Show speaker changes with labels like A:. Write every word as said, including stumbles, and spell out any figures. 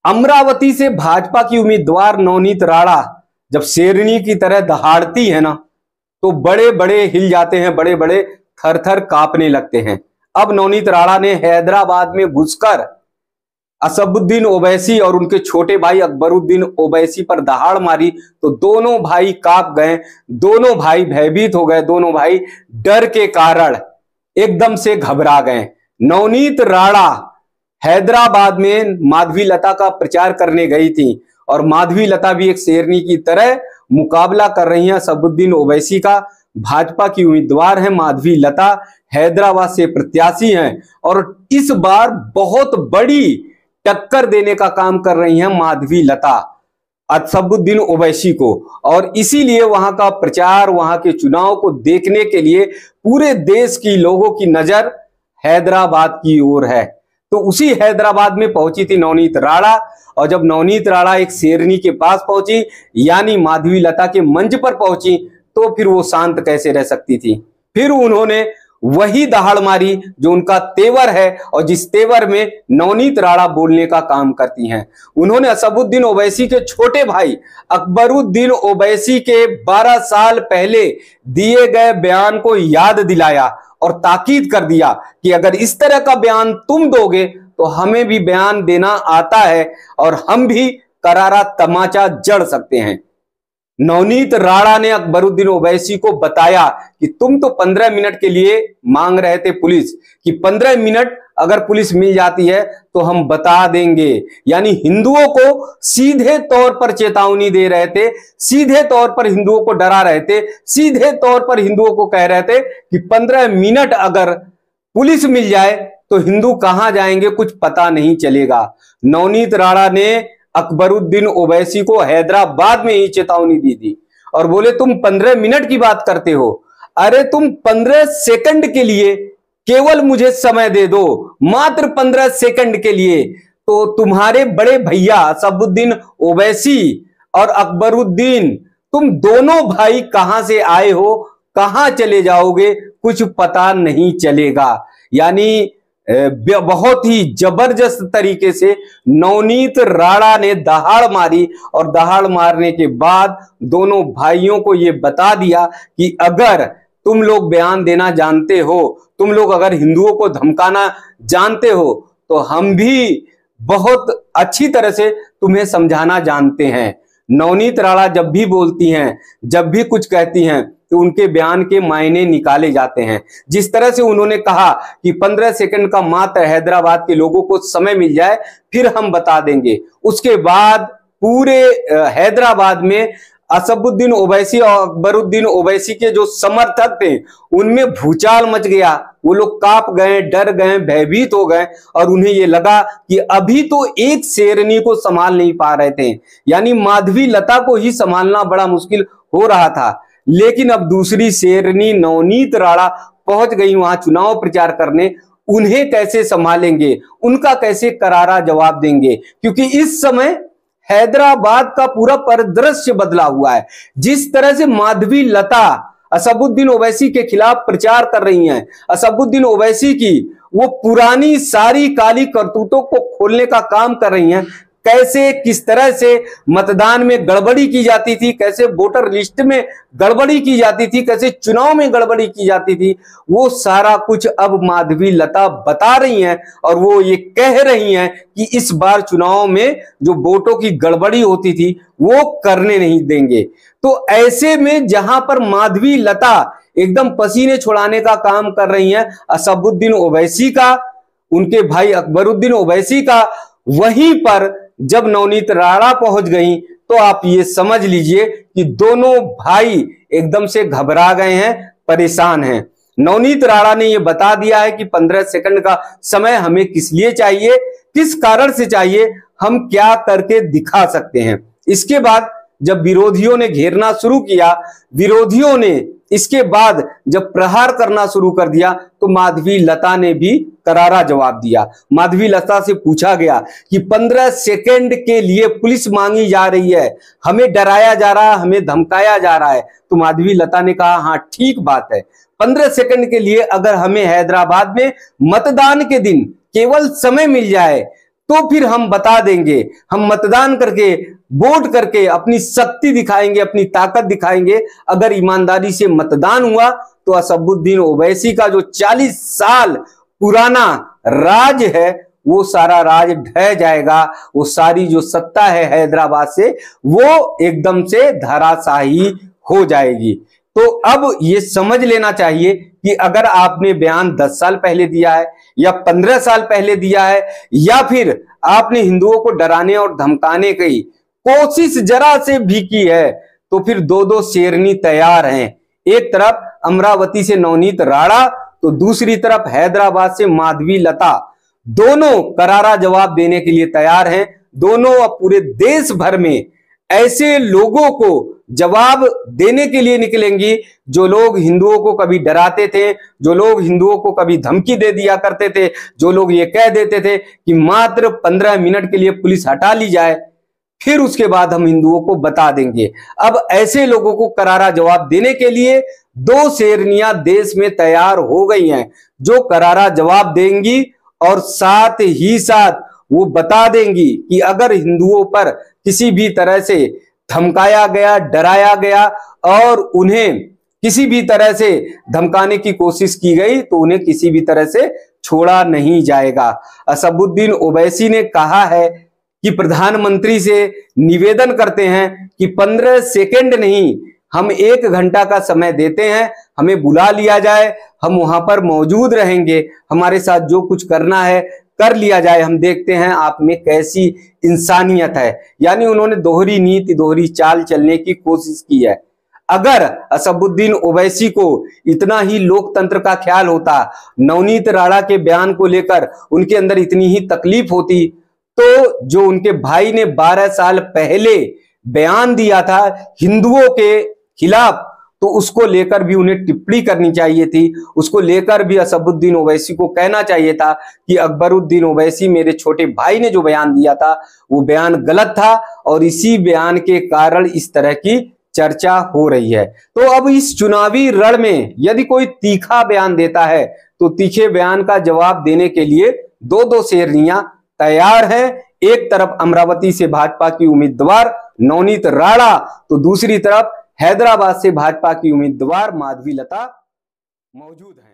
A: अमरावती से भाजपा की उम्मीदवार नवनीत राणा जब शेरनी की तरह दहाड़ती है ना, तो बड़े बड़े हिल जाते हैं, बड़े बड़े थर थर कांपने लगते हैं। अब नवनीत राणा ने हैदराबाद में घुसकर असदुद्दीन ओवैसी और उनके छोटे भाई अकबरुद्दीन ओवैसी पर दहाड़ मारी, तो दोनों भाई कांप गए, दोनों भाई भयभीत हो गए, दोनों भाई डर के कारण एकदम से घबरा गए। नवनीत राणा हैदराबाद में माधवी लता का प्रचार करने गई थी और माधवी लता भी एक शेरनी की तरह मुकाबला कर रही हैं असदुद्दीन ओवैसी का। भाजपा की उम्मीदवार है माधवी लता, हैदराबाद से प्रत्याशी हैं और इस बार बहुत बड़ी टक्कर देने का काम कर रही हैं माधवी लता असदुद्दीन ओवैसी को, और इसीलिए वहां का प्रचार, वहां के चुनाव को देखने के लिए पूरे देश की लोगों की नजर हैदराबाद की ओर है। तो उसी हैदराबाद में पहुंची थी नवनीत राणा, और जब नवनीत राणा एक शेरनी के पास पहुंची यानी माधवी लता के मंच पर पहुंची, तो फिर वो शांत कैसे रह सकती थी। फिर उन्होंने वही दहाड़ मारी जो उनका तेवर है और जिस तेवर में नवनीत राणा बोलने का काम करती हैं। उन्होंने असदुद्दीन ओवैसी के छोटे भाई अकबरुद्दीन ओवैसी के बारह साल पहले दिए गए बयान को याद दिलाया और ताकीद कर दिया कि अगर इस तरह का बयान तुम दोगे तो हमें भी बयान देना आता है और हम भी करारा तमाचा जड़ सकते हैं। नवनीत राणा ने अकबरुद्दीन ओवैसी को बताया कि तुम तो पंद्रह मिनट के लिए मांग रहे थे पुलिस, कि पंद्रह मिनट अगर पुलिस मिल जाती है तो हम बता देंगे, यानी हिंदुओं को सीधे तौर पर चेतावनी दे रहे थे, सीधे तौर पर हिंदुओं को डरा रहे थे, सीधे तौर पर हिंदुओं को कह रहे थे कि पंद्रह मिनट अगर पुलिस मिल जाए तो हिंदू कहां जाएंगे कुछ पता नहीं चलेगा। नवनीत राणा ने अकबरुद्दीन ओवैसी को हैदराबाद में ही चेतावनी दी थी और बोले तुम पंद्रह मिनट की बात करते हो, अरे तुम पंद्रह सेकंड के लिए केवल मुझे समय दे दो, मात्र पंद्रह सेकंड के लिए, तो तुम्हारे बड़े भैया असदुद्दीन ओवैसी और अकबरुद्दीन, तुम दोनों भाई कहां से आए हो, कहां चले जाओगे कुछ पता नहीं चलेगा। यानी बहुत ही जबरदस्त तरीके से नवनीत राणा ने दहाड़ मारी और दहाड़ मारने के बाद दोनों भाइयों को यह बता दिया कि अगर तुम लोग बयान देना जानते हो, तुम लोग अगर हिंदुओं को धमकाना जानते हो, तो हम भी बहुत अच्छी तरह से तुम्हें समझाना जानते हैं। नवनीत राणा जब भी बोलती हैं, जब भी कुछ कहती हैं, तो उनके बयान के मायने निकाले जाते हैं। जिस तरह से उन्होंने कहा कि पंद्रह सेकंड का मात्र हैदराबाद के लोगों को समय मिल जाए फिर हम बता देंगे, उसके बाद पूरे हैदराबाद में असदुद्दीन ओवैसी और अकबरुद्दीन ओवैसी के जो समर्थक थे उनमें भूचाल मच गया। वो लोग कांप गए, डर गए, भयभीत हो गए और उन्हें ये लगा कि अभी तो एक शेरनी को संभाल नहीं पा रहे थे, यानी माधवी लता को ही संभालना बड़ा मुश्किल हो रहा था, लेकिन अब दूसरी शेरनी नवनीत राणा पहुंच गई वहां चुनाव प्रचार करने। उन्हें कैसे संभालेंगे, उनका कैसे करारा जवाब देंगे, क्योंकि इस समय हैदराबाद का पूरा परिदृश्य बदला हुआ है। जिस तरह से माधवी लता असदुद्दीन ओवैसी के खिलाफ प्रचार कर रही हैं, असदुद्दीन ओवैसी की वो पुरानी सारी काली करतूतों को खोलने का काम कर रही हैं, कैसे किस तरह से मतदान में गड़बड़ी की जाती थी, कैसे वोटर लिस्ट में गड़बड़ी की जाती थी, कैसे चुनाव में गड़बड़ी की जाती थी, वो सारा कुछ अब माधवी लता बता रही हैं और वो ये कह रही हैं कि इस बार चुनाव में जो वोटों की गड़बड़ी होती थी वो करने नहीं देंगे। तो ऐसे में जहां पर माधवी लता एकदम पसीने छुड़ाने का काम कर रही हैं असदुद्दीन ओवैसी का, उनके भाई अकबरुद्दीन ओवैसी का, वहीं पर जब नवनीत राणा पहुंच गई तो आप ये समझ लीजिए कि दोनों भाई एकदम से घबरा गए हैं, परेशान हैं। नवनीत राणा ने ये बता दिया है कि पंद्रह सेकंड का समय हमें किस लिए चाहिए, किस कारण से चाहिए, हम क्या करके दिखा सकते हैं। इसके बाद जब विरोधियों ने घेरना शुरू किया, विरोधियों ने इसके बाद जब प्रहार करना शुरू कर दिया, तो माधवी लता ने भी करारा जवाब दिया। माधवी लता से पूछा गया कि पंद्रह सेकंड के लिए पुलिस मांगी जा रही है, हमें डराया जा रहा है, हमें धमकाया जा रहा है, तो माधवी लता ने कहा हाँ ठीक बात है, पंद्रह सेकंड के लिए अगर हमें हैदराबाद में मतदान के दिन केवल समय मिल जाए तो फिर हम बता देंगे, हम मतदान करके वोट करके अपनी शक्ति दिखाएंगे, अपनी ताकत दिखाएंगे। अगर ईमानदारी से मतदान हुआ तो असदुद्दीन ओवैसी का जो चालीस साल पुराना राज है वो सारा राज ढह जाएगा। वो सारी जो सत्ता है हैदराबाद से वो एकदम से धराशाही हो जाएगी। तो अब ये समझ लेना चाहिए कि अगर आपने बयान दस साल पहले दिया है या पंद्रह साल पहले दिया है या फिर आपने हिंदुओं को डराने और धमकाने की कोशिश जरा से भी की है तो फिर दो दो शेरनी तैयार हैं। एक तरफ अमरावती से नवनीत राणा तो दूसरी तरफ हैदराबाद से माधवी लता, दोनों करारा जवाब देने के लिए तैयार हैं। दोनों अब पूरे देश भर में ऐसे लोगों को जवाब देने के लिए निकलेंगी जो लोग हिंदुओं को कभी डराते थे, जो लोग हिंदुओं को कभी धमकी दे दिया करते थे, जो लोग ये कह देते थे कि मात्र पंद्रह मिनट के लिए पुलिस हटा ली जाए फिर उसके बाद हम हिंदुओं को बता देंगे। अब ऐसे लोगों को करारा जवाब देने के लिए दो शेरनियां देश में तैयार हो गई हैं जो करारा जवाब देंगी और साथ ही साथ वो बता देंगी कि अगर हिंदुओं पर किसी भी तरह से धमकाया गया, डराया गया और उन्हें किसी भी तरह से धमकाने की कोशिश की गई तो उन्हें किसी भी तरह से छोड़ा नहीं जाएगा। असदुद्दीन ओवैसी ने कहा है कि प्रधानमंत्री से निवेदन करते हैं कि पंद्रह सेकंड नहीं, हम एक घंटा का समय देते हैं, हमें बुला लिया जाए, हम वहां पर मौजूद रहेंगे, हमारे साथ जो कुछ करना है कर लिया जाए, हम देखते हैं आप में कैसी इंसानियत है। यानी उन्होंने दोहरी नीति, दोहरी चाल चलने की कोशिश की है। अगर असदुद्दीन ओवैसी को इतना ही लोकतंत्र का ख्याल होता, नवनीत राणा के बयान को लेकर उनके अंदर इतनी ही तकलीफ होती, तो जो उनके भाई ने बारह साल पहले बयान दिया था हिंदुओं के खिलाफ, तो उसको लेकर भी उन्हें टिप्पणी करनी चाहिए थी। उसको लेकर भी असदुद्दीन ओवैसी को कहना चाहिए था कि अकबरुद्दीन ओवैसी, मेरे छोटे भाई ने जो बयान दिया था वो बयान गलत था और इसी बयान के कारण इस तरह की चर्चा हो रही है। तो अब इस चुनावी रण में यदि कोई तीखा बयान देता है तो तीखे बयान का जवाब देने के लिए दो दो शेरनियां तैयार हैं। एक तरफ अमरावती से भाजपा की उम्मीदवार नवनीत राणा तो दूसरी तरफ हैदराबाद से भाजपा की उम्मीदवार माधवी लता मौजूद हैं।